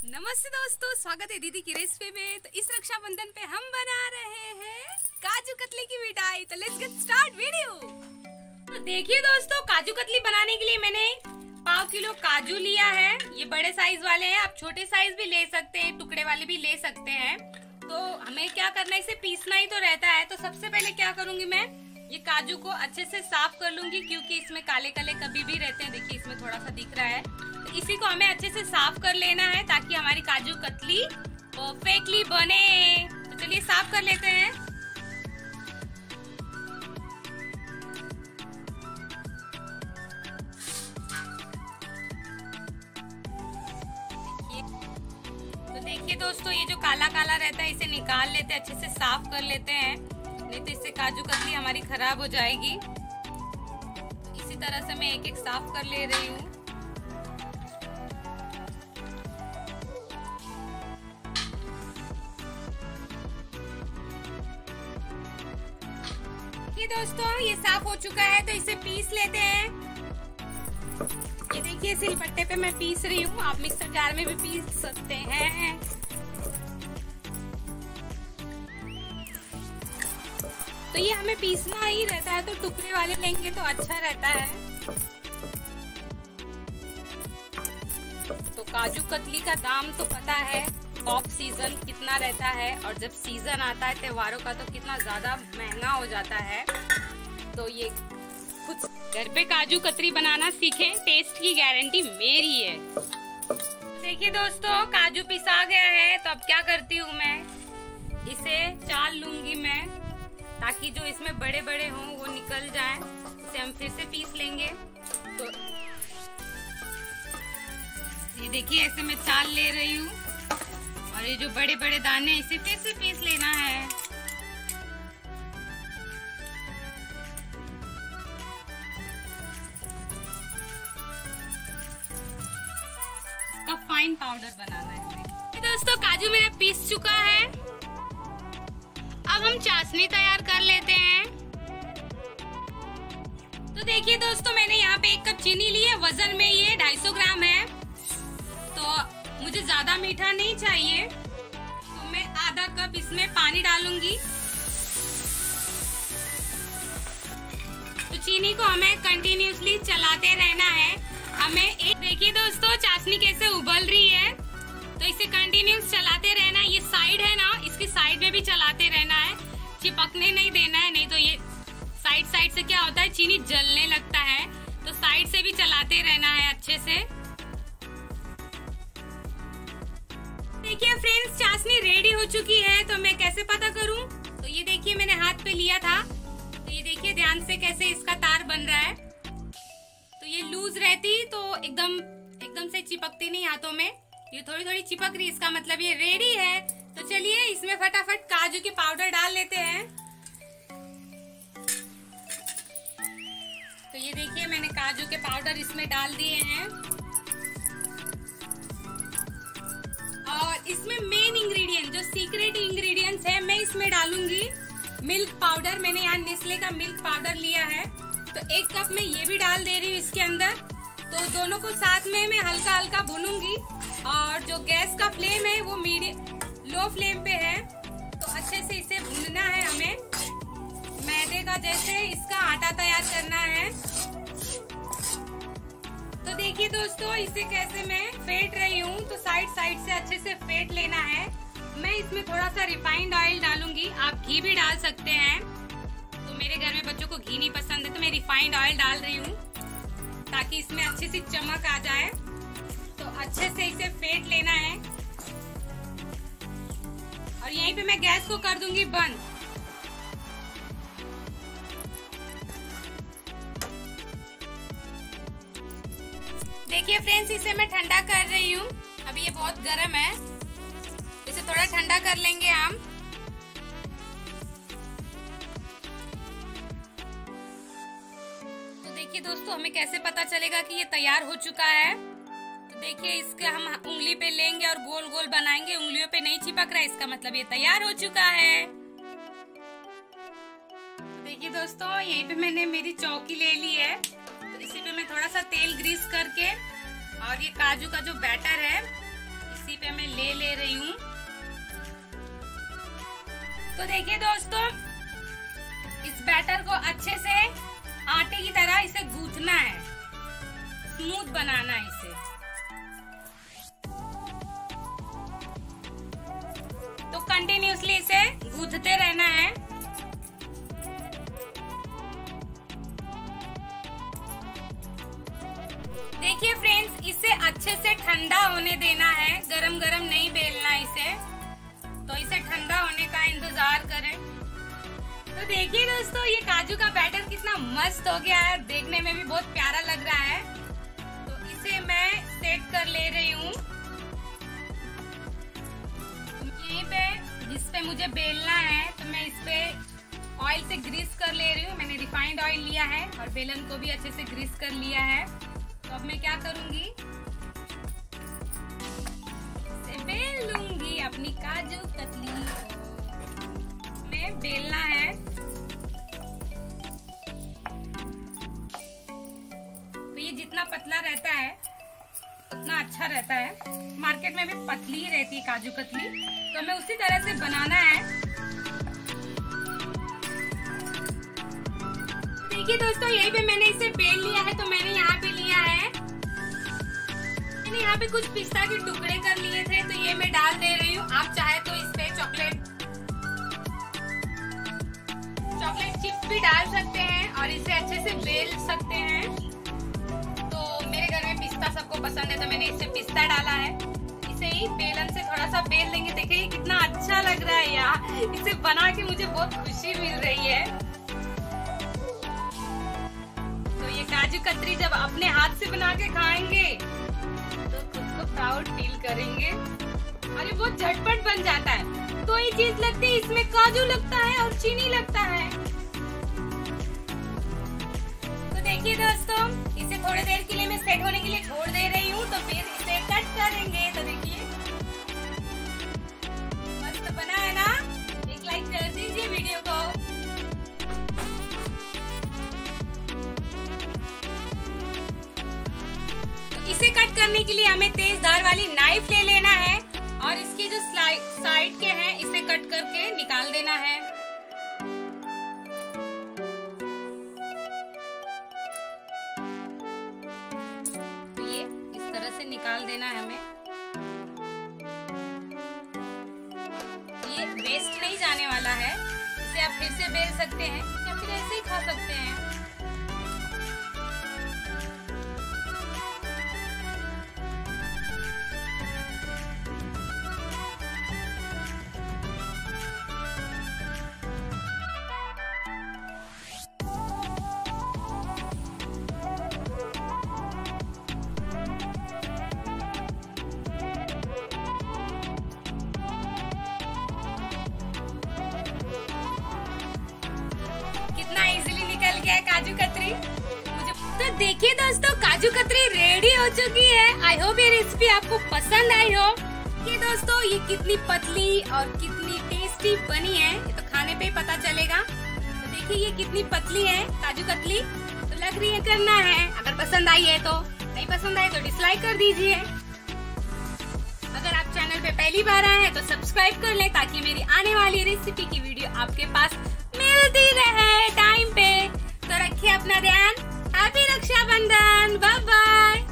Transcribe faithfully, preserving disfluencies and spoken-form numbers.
नमस्ते दोस्तों, स्वागत है दीदी की रेसिपी में। तो इस रक्षाबंधन पे हम बना रहे हैं काजू कतली की मिठाई। तो लेट्स गेट स्टार्ट वीडियो। तो देखिए दोस्तों, काजू कतली बनाने के लिए मैंने पाव किलो काजू लिया है। ये बड़े साइज वाले हैं, आप छोटे साइज भी ले सकते हैं, टुकड़े वाले भी ले सकते हैं। तो हमें क्या करना है, इसे पीसना ही तो रहता है। तो सबसे पहले क्या करूंगी, मैं ये काजू को अच्छे से साफ कर लूंगी, क्योंकि इसमें काले काले कभी भी रहते हैं। देखिए इसमें थोड़ा सा दिख रहा है, तो इसी को हमें अच्छे से साफ कर लेना है ताकि हमारी काजू कतली परफेक्टली बने। तो चलिए साफ कर लेते हैं। तो देखिए दोस्तों, ये जो काला काला रहता है इसे निकाल लेते हैं, अच्छे से साफ कर लेते हैं, नहीं तो इससे काजू कतली हमारी खराब हो जाएगी। तो इसी तरह से मैं एक एक साफ कर ले रही हूँ। ये दोस्तों ये साफ हो चुका है, तो इसे पीस लेते हैं। ये देखिए सिलबट्टे पे मैं पीस रही हूँ, आप मिक्सर जार में भी पीस सकते हैं। तो ये हमें पीसना ही रहता है, तो टुकड़े वाले लेंगे तो अच्छा रहता है। तो काजू कतली का दाम तो पता है, ऑफ सीजन कितना रहता है, और जब सीजन आता है त्योहारों का तो कितना ज्यादा महंगा हो जाता है। तो ये खुद घर पे काजू कतली बनाना सीखें, टेस्ट की गारंटी मेरी है। देखिए दोस्तों, काजू पिसा गया है। तो अब क्या करती हूँ, मैं इसे चाल लूंगी मैं, ताकि जो इसमें बड़े बड़े हों वो निकल जाएं। इसे हम फिर से पीस लेंगे। तो ये देखिए ऐसे मैं चाल ले रही हूँ, और ये जो बड़े बड़े दाने इसे फिर से पीस लेना है। इसका फाइन पाउडर बनाना है। दोस्तों काजू मेरा पीस चुका है, अब हम चाशनी तैयार कर लेते हैं। तो देखिए दोस्तों, मैंने यहाँ पे एक कप चीनी ली है, वजन में ये ढाई सौ ग्राम है। तो मुझे ज्यादा मीठा नहीं चाहिए, तो मैं आधा कप इसमें पानी डालूंगी। तो चीनी को हमें कंटिन्यूसली चलाते रहना है। हमें एक देखिए दोस्तों, चाशनी कैसे उबल रही है, तो इसे कंटिन्यूस चलाते रहना। ये साइड है ना, इसकी साइड में भी चलाते रहना है, चिपकने नहीं देना है, नहीं तो ये साइड साइड से क्या होता है, चीनी जलने लगता है। तो साइड से भी चलाते रहना है अच्छे से। देखिए फ्रेंड्स, चाशनी रेडी हो चुकी है। तो मैं कैसे पता करूं, तो ये देखिए मैंने हाथ पे लिया था, तो ये देखिए ध्यान से कैसे इसका तार बन रहा है। तो ये लूज रहती तो एकदम एकदम से चिपकती नहीं हाथों में, ये थोड़ी थोड़ी चिपक रही, इसका मतलब ये रेडी है। तो चलिए इसमें फटाफट काजू के पाउडर डाल लेते हैं। तो ये देखिए मैंने काजू के पाउडर इसमें डाल दिए हैं, और इसमें मेन इंग्रेडिएंट जो सीक्रेट इंग्रेडिएंट्स है मैं इसमें डालूंगी मिल्क पाउडर। मैंने यहाँ नेस्ले का मिल्क पाउडर लिया है, तो एक कप में ये भी डाल दे रही हूँ इसके अंदर। तो दोनों को साथ में मैं हल्का हल्का भूनूंगी, और जो गैस का फ्लेम है वो मीडियम लो फ्लेम पे है। तो अच्छे से इसे भूनना है हमें, मैदे का जैसे इसका आटा तैयार करना है। तो देखिए दोस्तों, इसे कैसे मैं फेंट रही हूँ, तो साइड साइड से अच्छे से फेंट लेना है। मैं इसमें थोड़ा सा रिफाइंड ऑयल डालूंगी, आप घी भी डाल सकते हैं। तो मेरे घर में बच्चों को घी नहीं पसंद है, तो मैं रिफाइंड ऑयल डाल रही हूँ ताकि इसमें अच्छी सी चमक आ जाए। तो अच्छे से इसे फेंट लेना है, और यहीं पे मैं गैस को कर दूंगी बंद। देखिए फ्रेंड्स, इसे मैं ठंडा कर रही हूँ। अभी ये बहुत गर्म है, इसे थोड़ा ठंडा कर लेंगे हम। तो देखिए दोस्तों, हमें कैसे पता चलेगा कि ये तैयार हो चुका है। तो देखिए इसके हम उंगली पे लेंगे और गोल गोल बनाएंगे, उंगलियों पे नहीं चिपक रहा है, इसका मतलब ये तैयार हो चुका है। तो देखिए दोस्तों, यहीं पे मैंने मेरी चौकी ले ली है, तो इसी पे मैं थोड़ा सा तेल ग्रीस करके और ये काजू का जो बैटर है इसी पे मैं ले रही हूँ। तो देखिए दोस्तों, इस बैटर को अच्छे से आटे की तरह इसे गूंथना है, स्मूथ बनाना है इसे। तो कंटिन्यूअसली इसे गूंथते रहना है। देखिए फ्रेंड्स, इसे अच्छे से ठंडा होने देना है, गरम गरम नहीं बेलना इसे। तो इसे ठंडा होने का इंतजार करें। तो देखिए दोस्तों, ये काजू का बैटर कितना मस्त हो गया है, देखने में भी बहुत प्यारा लग रहा है। तो इसे मैं सेट कर ले रही हूँ यहीं पे, जिस पे मुझे बेलना है। तो मैं इस पे ऑयल से ग्रीस कर ले रही हूँ। मैंने रिफाइंड ऑयल लिया है और बेलन को भी अच्छे से ग्रीस कर लिया है। तो अब मैं क्या करूंगी, इसे बेल लूंगी अपनी काजू कतली में बेलना है। तो ये जितना पतला रहता है उतना अच्छा रहता है। मार्केट में भी पतली ही रहती है काजू कतली, तो हमें उसी तरह से बनाना है। देखिए दोस्तों, यहीं पे मैंने इसे बेल लिया है। तो मैंने यहाँ पे लिया है, मैंने यहाँ पे कुछ पिस्ता के टुकड़े कर लिए थे, तो ये मैं डाल दे रही हूँ। आप चाहे तो इस पे चॉकलेट चॉकलेट चिप्स भी डाल सकते हैं और इसे अच्छे से बेल सकते हैं। तो मेरे घर में पिस्ता सबको पसंद है, तो मैंने इससे पिस्ता डाला है। इसे ही बेलन से थोड़ा सा बेल देंगे। देखिए कितना अच्छा लग रहा है यार, इसे बना के मुझे बहुत खुशी मिल रही है। तो ये काजू कतरी जब अपने हाथ से बना के खाएंगे तो खुद को प्राउड फील करेंगे। और ये बहुत झटपट बन जाता है। कोई चीज लगती है, इसमें काजू लगता है और चीनी लगता है। तो देखिए दोस्तों, इसे थोड़ी देर के लिए मैं सेट होने के लिए छोड़ दे रही हूँ। तो फिर इसे कट करेंगे। तो देखिए मस्त बना है ना, एक लाइक कर दीजिए वीडियो को। तो इसे कट करने के लिए हमें तेज धार वाली नाइफ ले लेना है और इसके जो साइड के हैं इसे कट करके निकाल देना है। तो ये इस तरह से निकाल देना है हमें। ये वेस्ट नहीं जाने वाला है, इसे आप फिर से बेल सकते हैं या फिर ऐसे ही खा सकते हैं। काजू कतरी मुझे तो देखिए दोस्तों, काजू कतरी रेडी हो चुकी है। आई होप ये रेसिपी आपको पसंद आई हो। ये दोस्तों, ये कितनी पतली और कितनी टेस्टी बनी है ये तो खाने पे ही पता चलेगा। तो देखिए ये कितनी पतली है काजू कतली। तो लग रही है करना है। अगर पसंद आई है तो, नहीं पसंद आई तो डिसलाइक कर दीजिए। अगर आप चैनल पे पहली बार आए हैं तो सब्सक्राइब कर ले, ताकि मेरी आने वाली रेसिपी की वीडियो आपके पास मिलती रहे टाइम पे। तो रखिए अपना ध्यान। Happy Rakshabandhan, bye bye.